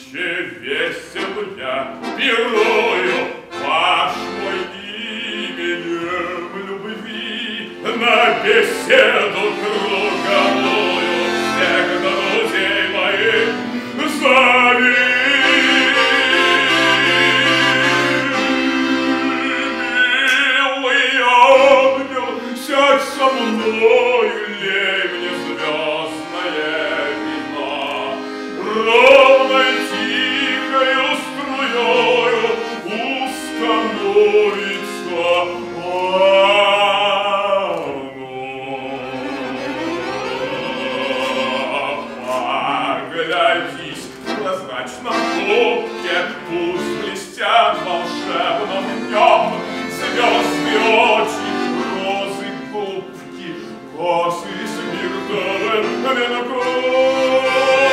весел я, пирую ваш мой именем любви, на беседу круговую всех друзей моих зови. Милый ангел, сядь со мною, лей мне звездное вино, ровной тихою струёю установится оно. Поглядись в прозрачном клубке, пусть блестят волшебным днем звезды очи, розы губки, косы с миртовым венком.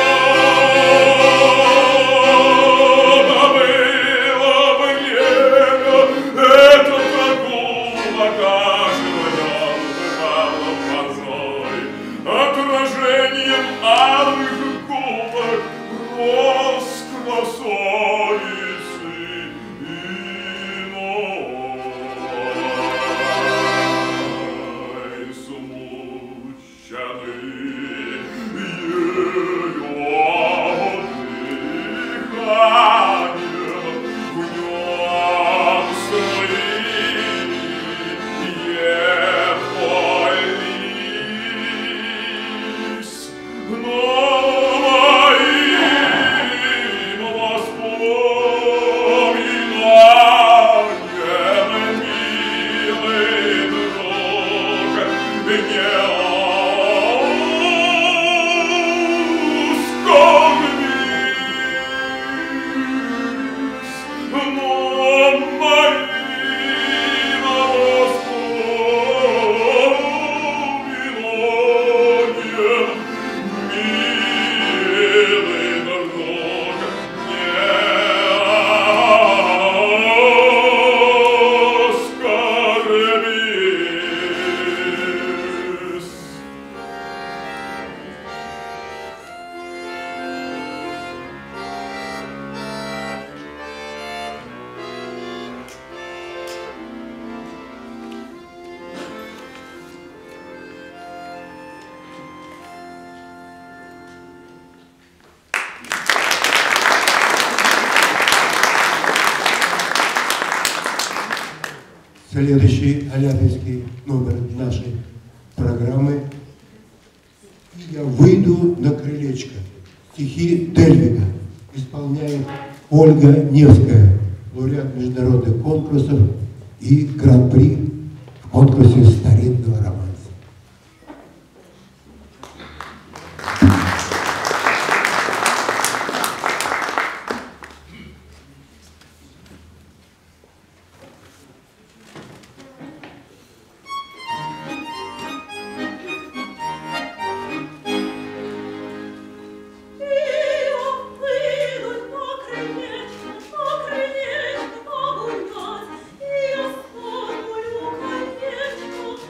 Следующий аляпинский номер нашей программы «Я выйду на крылечко». Стихи Дельвига исполняет Ольга Невская, лауреат международных конкурсов и гран-при в конкурсе старинного романса. Конечно,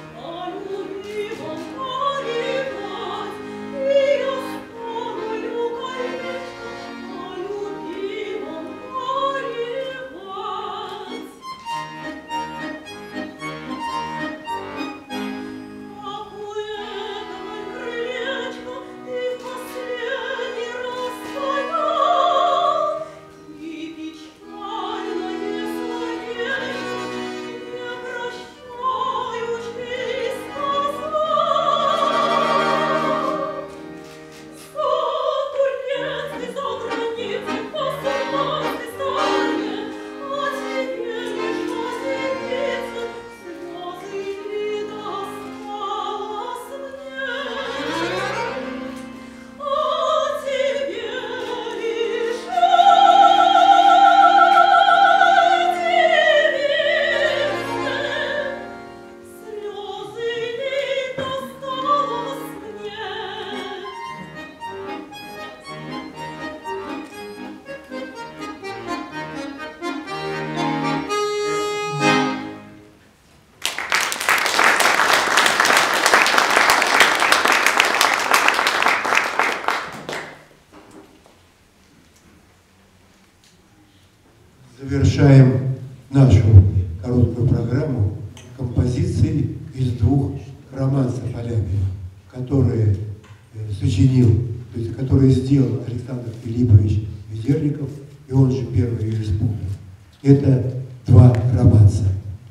завершаем нашу короткую программу композицией из двух романсов Алябьева, которые сочинил, то есть которые сделал Александр Филиппович Ведерников, и он же первый ее исполнил. Это два романса.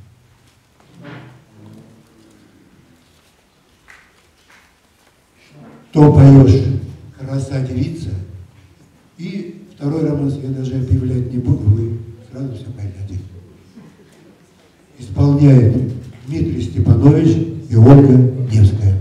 То поешь «Краса девица», и второй романс я даже объявлять не буду, вы сразу все поймете. Исполняет Дмитрий Степанович и Ольга Невская.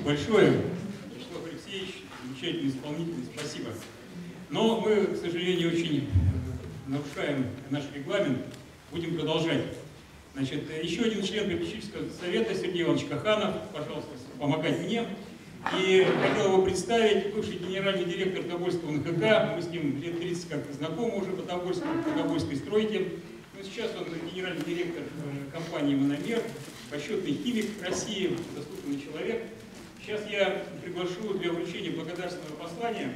большое. Вячеслав Алексеевич, замечательный исполнитель, спасибо. Но мы, к сожалению, очень нарушаем наш регламент. Будем продолжать. Значит, еще один член попечительского совета, Сергей Иванович Каханов, пожалуйста, помогать мне. И хотел его представить, бывший генеральный директор Тобольского НХК. Мы с ним лет 30 как знакомы уже по Тобольской стройке. Но сейчас он генеральный директор компании «Мономер», почетный химик России, заслуженный человек. Сейчас я приглашу для вручения благодарственного послания.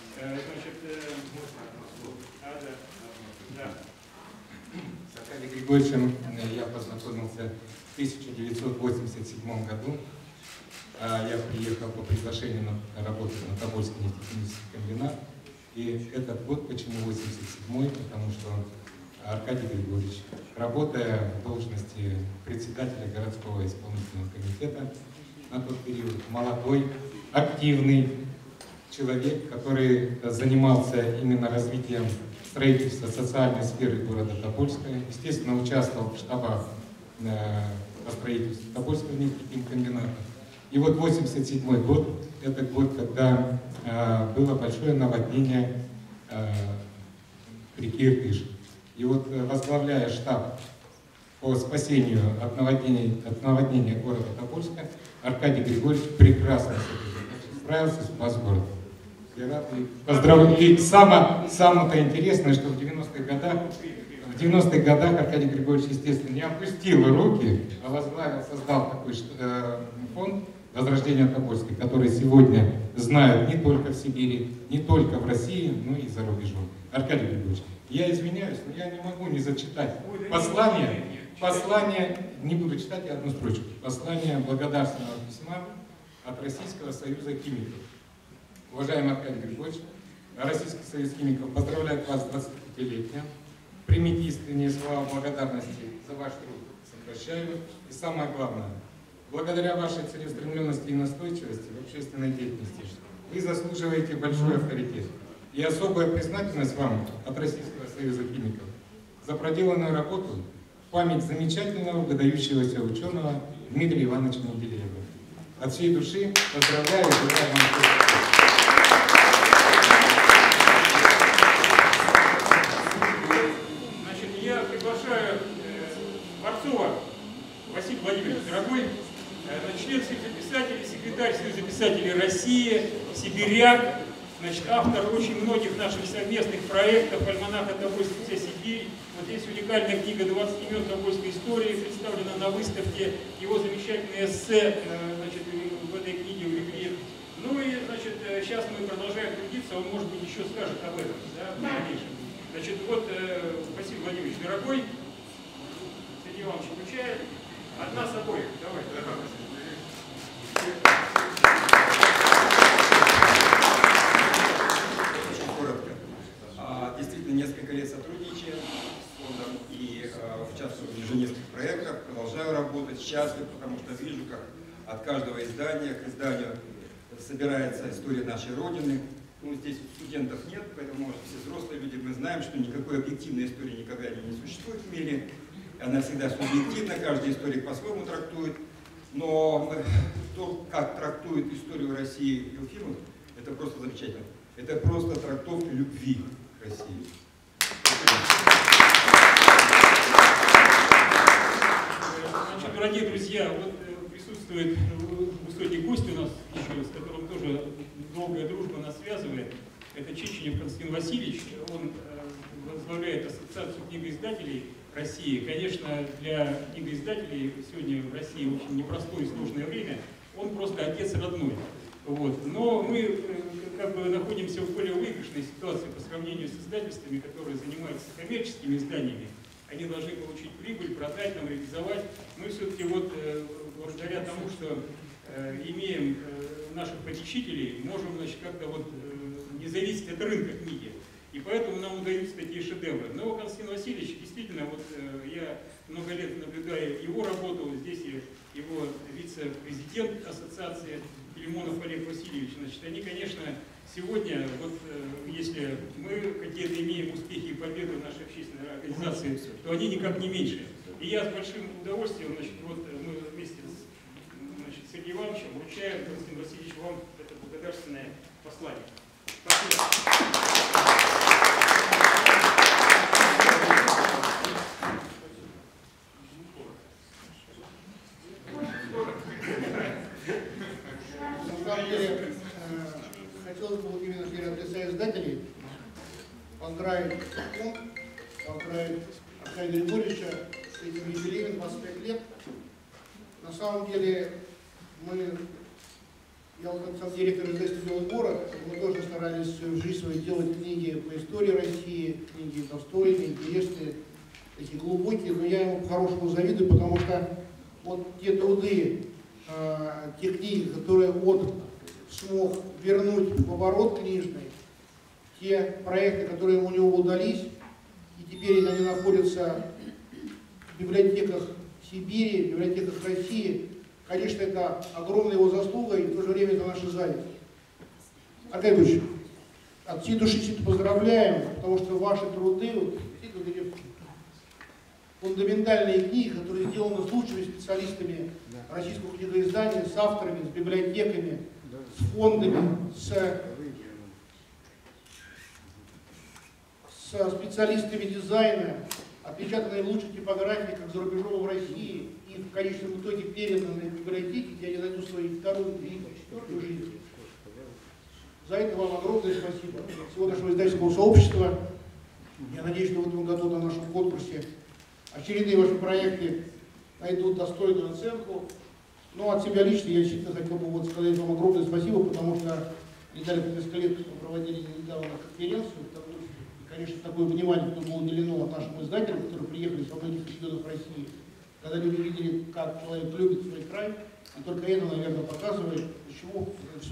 С Аркадием Григорьевичем я познакомился в 1987 году. Я приехал по приглашению на работу на Тобольский нефтехимический комбинат. И этот год, почему 87-й, потому что Аркадий Григорьевич, работая в должности председателя городского исполнительного комитета, на тот период молодой, активный человек, который занимался именно развитием строительства социальной сферы города Тобольска, естественно, участвовал в штабах по строительству Тобольского нефтехимкомбината. И вот 87-й год, это год, когда было большое наводнение реки Иртыш. И вот возглавляя штаб по спасению от наводнения города Тобольска, Аркадий Григорьевич прекрасно справился, спас город. Я рад и поздравляю. И самое-то интересное, что в 90-х годах Аркадий Григорьевич, естественно, не опустил руки, а возглавил, создал такой фонд возрождения Тобольска, который сегодня знают не только в Сибири, не только в России, но и за рубежом. Аркадий Григорьевич, я извиняюсь, но я не могу не зачитать послание, не буду читать, я одну строчку. Послание благодарственного письма от Российского союза химиков. Уважаемый Аркадий Григорьевич, Российский союз химиков поздравляет вас с 25-летием. Примите искренние слова благодарности за ваш труд. Сокращаю. И самое главное, благодаря вашей целеустремленности и настойчивости в общественной деятельности вы заслуживаете большой авторитет. И особая признательность вам от Российского союза химиков за проделанную работу в память замечательного, выдающегося ученого Дмитрия Ивановича Менделеева. От всей души поздравляю и желаю вам успеха. Значит, я приглашаю Борцова Василия Владимировича, дорогой, член Союза писателей, секретарь Союза писателей России, сибиряк, значит, автор очень многих наших совместных проектов, альманаха «Тобольская вся Сибирь». Вот здесь уникальная книга «20 имен Тобольской истории», представлена на выставке, его замечательное эссе, значит, в этой книге увлекли. Ну и, значит, сейчас мы продолжаем трудиться, он, может быть, еще скажет об этом, да, в дальнейшем. Значит, вот Василий Владимирович, дорогой, Сергей Иванович включает, от нас обоих, давай. Действительно, несколько лет сотрудничаем с фондом и участвую в уже нескольких проектах, продолжаю работать, счастлив, потому что вижу, как от каждого издания к изданию собирается история нашей Родины. Ну, здесь студентов нет, поэтому, может, все взрослые люди, мы знаем, что никакой объективной истории никогда не существует в мире. Она всегда субъективна, каждый историк по-своему трактует. Но то, как трактует историю России Елфимов, это просто замечательно. Это просто трактовка любви к России. Значит, дорогие друзья, вот присутствует высокий гость у нас еще, с которым тоже долгая дружба нас связывает. Это Чеченев Константин Васильевич. Он возглавляет Ассоциацию книгоиздателей России. Конечно, для книгоиздателей сегодня в России очень непростое и сложное время. Он просто отец родной. Вот. Но мы как бы находимся в более выигрышной ситуации по сравнению с издательствами, которые занимаются коммерческими изданиями. Они должны получить прибыль, продать, нам реализовать. Мы все-таки вот благодаря тому, что имеем наших попечителей, можем, значит, как-то вот не зависеть от рынка книги. И поэтому нам удаются такие шедевры. Но Константин Васильевич, действительно, вот я много лет наблюдаю его работу, здесь его вице-президент ассоциации Лимонов Олег Васильевич. Значит, они, конечно, сегодня, вот если мы какие-то имеем успехи и победы в нашей общественной организации, то они никак не меньше. И я с большим удовольствием, значит, вот мы вместе с Сергеем Ивановичем вручаем, Константин Васильевич, вам это благодарственное послание. Спасибо. На самом деле, хотелось бы именно от лица издателей поздравить фонд, поздравить Аркадия Григорьевича с этим юбилеем 25 лет. На самом деле, я вот как сам директор издательства «Белый город», мы тоже старались всю жизнь свою делать книги по истории России, книги достойные, интересные, такие глубокие, но я ему по-хорошему завидую, потому что вот те труды, те книги, которые он смог вернуть в оборот книжный, те проекты, которые у него удались, и теперь они находятся в библиотеках Сибири, в библиотеках России, конечно, это огромная его заслуга, и в то же время это наша зависть. Аркадий Григорьевич, от всей души поздравляем, потому что ваши труды, вот эти фундаментальные книги, которые сделаны с лучшими специалистами российского книгоиздания, с авторами, с библиотеками, с фондами, с специалистами дизайна, отпечатанные в лучших типографиях, как за рубежом в России, и в конечном итоге переданные в библиотеки, где они найдут свою вторую, третью, четвертую жизнь. За это вам огромное спасибо. Всего нашего издательского сообщества. Я надеюсь, что в этом году на нашем конкурсе очередные ваши проекты найдут достойную оценку. Но от себя лично я действительно хотел бы сказать вам огромное спасибо, потому что недавно несколько лет мы проводили недавно конференцию, и, конечно, такое внимание было уделено нашим издателям, которые приехали со многих регионов России, когда люди видели, как человек любит свой край, и только это, наверное, показывает, почему